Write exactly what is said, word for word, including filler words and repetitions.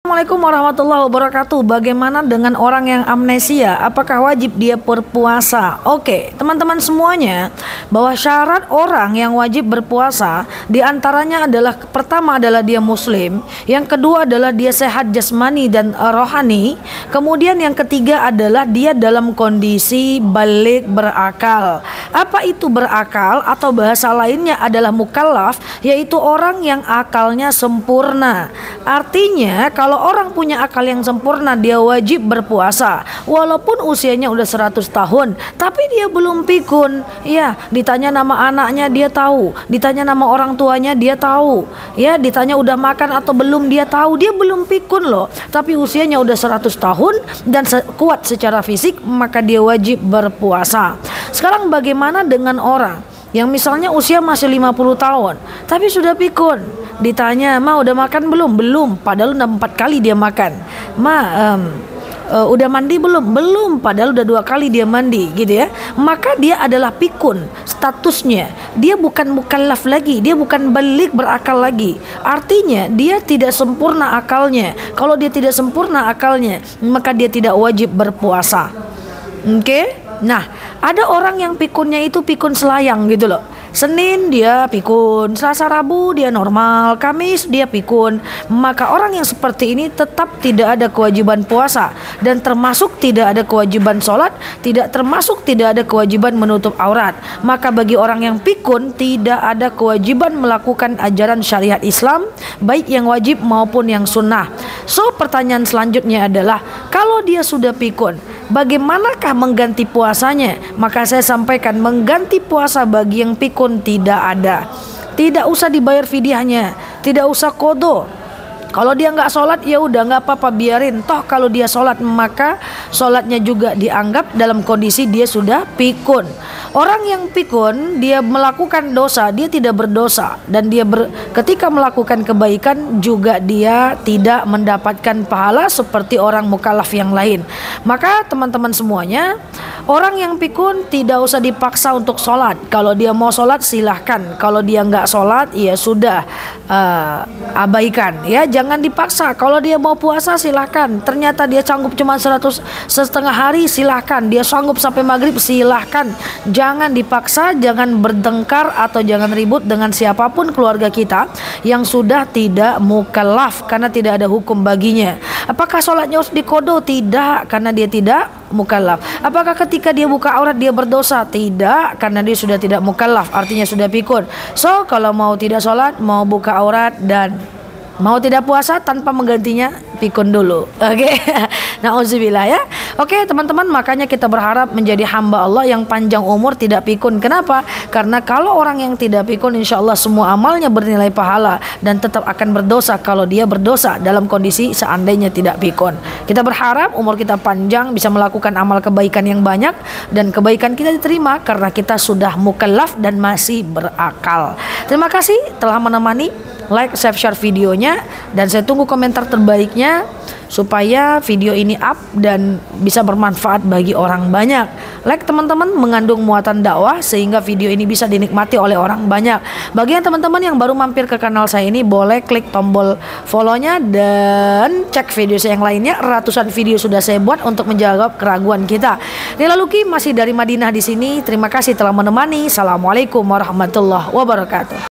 Assalamualaikum warahmatullahi wabarakatuh. Bagaimana dengan orang yang amnesia? Apakah wajib dia berpuasa? Oke, teman-teman semuanya, bahwa syarat orang yang wajib berpuasa diantaranya adalah, pertama adalah dia muslim, yang kedua adalah dia sehat jasmani dan uh, rohani, kemudian yang ketiga adalah dia dalam kondisi balik berakal. Apa itu berakal? Atau bahasa lainnya adalah mukallaf, yaitu orang yang akalnya sempurna. Artinya kalau orang punya akal yang sempurna, dia wajib berpuasa walaupun usianya udah seratus tahun, tapi dia belum pikun. Ya, ditanya nama anaknya dia tahu, ditanya nama orang tuanya dia tahu, ya, ditanya udah makan atau belum dia tahu. Dia belum pikun loh, tapi usianya udah seratus tahun dan se kuat secara fisik, maka dia wajib berpuasa. Sekarang bagaimana dengan orang yang misalnya usia masih lima puluh tahun tapi sudah pikun? Ditanya, "Ma, udah makan belum?" "Belum." Padahal udah empat kali dia makan. "Ma, um, uh, udah mandi belum?" "Belum." Padahal udah dua kali dia mandi, gitu ya. Maka dia adalah pikun statusnya. Dia bukan mukallaf lagi, dia bukan balik berakal lagi. Artinya dia tidak sempurna akalnya. Kalau dia tidak sempurna akalnya, maka dia tidak wajib berpuasa. Oke? Okay? Nah, ada orang yang pikunnya itu pikun selayang gitu loh. Senin dia pikun, Selasa Rabu dia normal, Kamis dia pikun. Maka orang yang seperti ini tetap tidak ada kewajiban puasa, dan termasuk tidak ada kewajiban sholat, tidak termasuk tidak ada kewajiban menutup aurat. Maka bagi orang yang pikun tidak ada kewajiban melakukan ajaran syariat Islam, baik yang wajib maupun yang sunnah. So pertanyaan selanjutnya adalah, kalau dia sudah pikun, bagaimanakah mengganti puasanya? Maka saya sampaikan, mengganti puasa bagi yang pikun tidak ada. Tidak usah dibayar fidyahnya, tidak usah qodho. Kalau dia nggak sholat, ya udah nggak apa-apa, biarin. Toh kalau dia sholat, maka sholatnya juga dianggap dalam kondisi dia sudah pikun. Orang yang pikun, dia melakukan dosa, dia tidak berdosa, dan dia ber, ketika melakukan kebaikan juga dia tidak mendapatkan pahala seperti orang mukallaf yang lain. Maka teman-teman semuanya, orang yang pikun tidak usah dipaksa untuk sholat. Kalau dia mau sholat silahkan, kalau dia nggak sholat ya sudah, uh, abaikan ya. Jangan dipaksa. Kalau dia mau puasa silahkan. Ternyata dia sanggup cuma seratus setengah hari, silahkan. Dia sanggup sampai maghrib, silahkan. Jangan dipaksa, jangan bertengkar atau jangan ribut dengan siapapun keluarga kita yang sudah tidak mukallaf, karena tidak ada hukum baginya. Apakah sholatnya harus diqodho? Tidak, karena dia tidak mukallaf. Apakah ketika dia buka aurat dia berdosa? Tidak, karena dia sudah tidak mukallaf, artinya sudah pikun. So kalau mau tidak sholat, mau buka aurat, dan mau tidak puasa tanpa menggantinya, pikun dulu. Oke, okay? Nauzubillah ya. Oke okay, teman-teman, makanya kita berharap menjadi hamba Allah yang panjang umur, tidak pikun. Kenapa? Karena kalau orang yang tidak pikun, insya Allah semua amalnya bernilai pahala, dan tetap akan berdosa kalau dia berdosa dalam kondisi seandainya tidak pikun. Kita berharap umur kita panjang, bisa melakukan amal kebaikan yang banyak, dan kebaikan kita diterima karena kita sudah mukallaf dan masih berakal. Terima kasih telah menemani. Like, save, share videonya, dan saya tunggu komentar terbaiknya supaya video ini up dan bisa bermanfaat bagi orang banyak. Like teman-teman mengandung muatan dakwah sehingga video ini bisa dinikmati oleh orang banyak. Bagi yang teman-teman yang baru mampir ke kanal saya ini, boleh klik tombol follow-nya dan cek video saya yang lainnya. Ratusan video sudah saya buat untuk menjawab keraguan kita. Nila Luki masih dari Madinah di sini. Terima kasih telah menemani. Assalamualaikum warahmatullahi wabarakatuh.